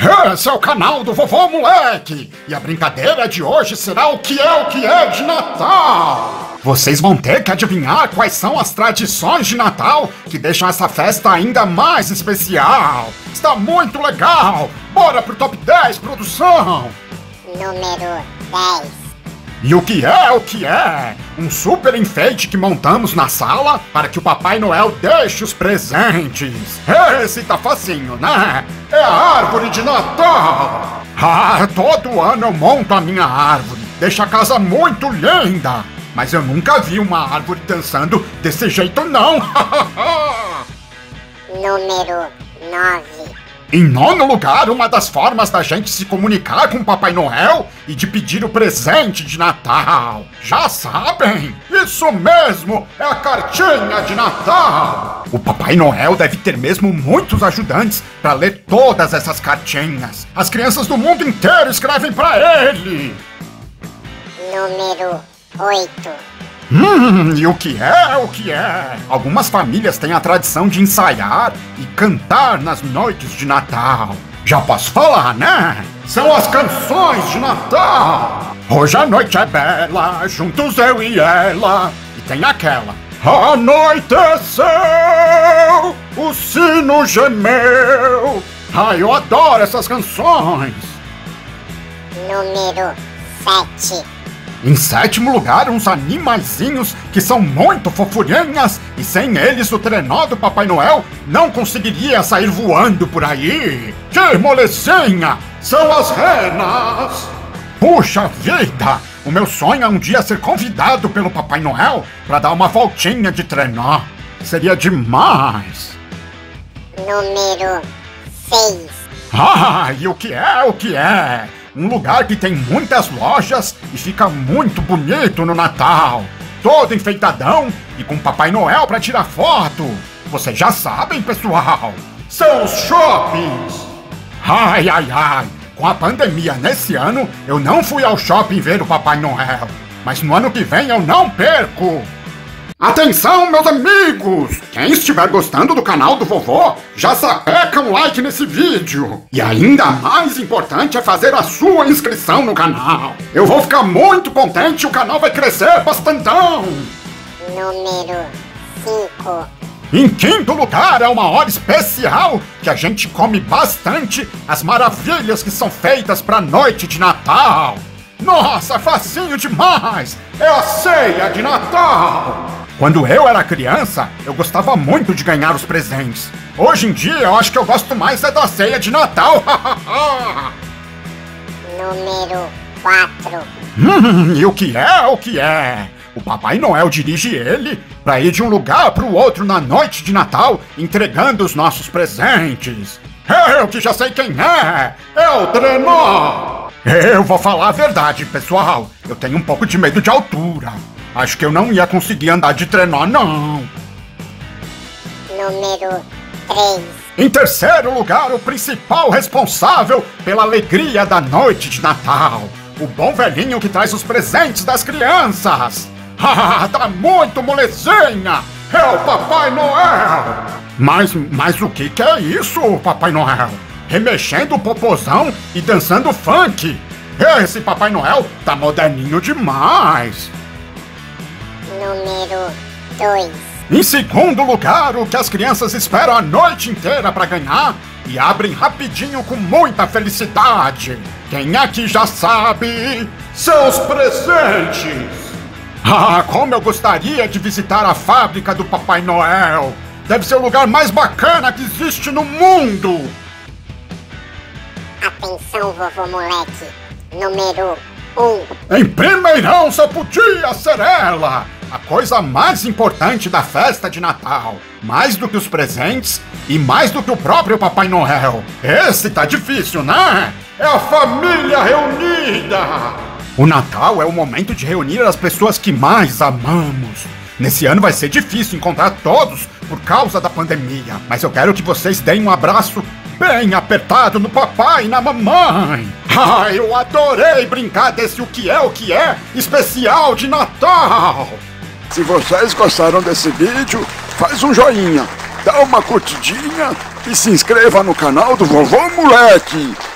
Esse é o canal do Vovô Moleque! E a brincadeira de hoje será o que é de Natal! Vocês vão ter que adivinhar quais são as tradições de Natal que deixam essa festa ainda mais especial! Está muito legal! Bora pro Top 10, produção! Número 10. E o que é? Um super enfeite que montamos na sala para que o Papai Noel deixe os presentes. Esse tá facinho, né? É a árvore de Natal. Todo ano eu monto a minha árvore. Deixa a casa muito linda. Mas eu nunca vi uma árvore dançando desse jeito, não. Número 9. Em nono lugar, uma das formas da gente se comunicar com o Papai Noel e de pedir o presente de Natal. Já sabem? Isso mesmo! É a cartinha de Natal! O Papai Noel deve ter mesmo muitos ajudantes para ler todas essas cartinhas. As crianças do mundo inteiro escrevem para ele! Número 8. E o que é? Algumas famílias têm a tradição de ensaiar e cantar nas noites de Natal. Já posso falar, né? São as canções de Natal. Hoje a noite é bela, juntos eu e ela. E tem aquela. Anoiteceu, o sino gemeu. Ai, eu adoro essas canções. Número 7. Em sétimo lugar, uns animaizinhos que são muito fofurinhas e sem eles o trenó do Papai Noel não conseguiria sair voando por aí. Que molecinha! São as renas! Puxa vida! O meu sonho é um dia ser convidado pelo Papai Noel para dar uma voltinha de trenó. Seria demais! Número 6. E o que é? Um lugar que tem muitas lojas e fica muito bonito no Natal. Todo enfeitadão e com Papai Noel para tirar foto. Vocês já sabem, pessoal. São os shoppings. Ai. Com a pandemia nesse ano, eu não fui ao shopping ver o Papai Noel. Mas no ano que vem eu não perco. Atenção, meus amigos! Quem estiver gostando do canal do vovô, já sapeca um like nesse vídeo! E ainda mais importante é fazer a sua inscrição no canal! Eu vou ficar muito contente e o canal vai crescer bastantão! Número 5. Em quinto lugar, é uma hora especial que a gente come bastante as maravilhas que são feitas para a noite de Natal! Nossa, facinho demais! É a ceia de Natal! Quando eu era criança, eu gostava muito de ganhar os presentes. Hoje em dia, eu acho que eu gosto mais é da ceia de Natal. Número 4. E o que é? O Papai Noel dirige ele para ir de um lugar para o outro na noite de Natal, entregando os nossos presentes. Eu que já sei quem é! É o trenó! Eu vou falar a verdade, pessoal. Eu tenho um pouco de medo de altura. Acho que eu não ia conseguir andar de trenó, não. Número 3. Em terceiro lugar, o principal responsável pela alegria da noite de Natal. O bom velhinho que traz os presentes das crianças. Tá muito molezinha! É o Papai Noel! Mas o que é isso, Papai Noel? Remexendo o popozão e dançando funk. Esse Papai Noel tá moderninho demais. Número 2. Em segundo lugar, o que as crianças esperam a noite inteira para ganhar e abrem rapidinho com muita felicidade. Quem aqui já sabe? São os presentes. Como eu gostaria de visitar a fábrica do Papai Noel. Deve ser o lugar mais bacana que existe no mundo. Atenção, vovô moleque. Número 1. Em primeirão só podia ser ela. A coisa mais importante da festa de Natal. Mais do que os presentes e mais do que o próprio Papai Noel. Esse tá difícil, né? É a família reunida. O Natal é o momento de reunir as pessoas que mais amamos. Nesse ano vai ser difícil encontrar todos por causa da pandemia. Mas eu quero que vocês deem um abraço bem apertado no papai e na mamãe. Eu adorei brincar desse o que é especial de Natal. Se vocês gostaram desse vídeo, faz um joinha, dá uma curtidinha e se inscreva no canal do Vovô Moleque.